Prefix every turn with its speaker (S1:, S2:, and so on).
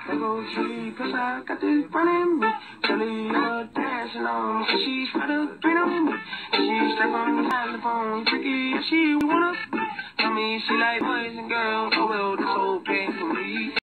S1: They go she, cause I got this running me. Jelly, dancing on me. She's better green on me. She's straight from the telephone. Tricky, she wanna. Tell me she like boys and girls. Oh well, this whole thing for me.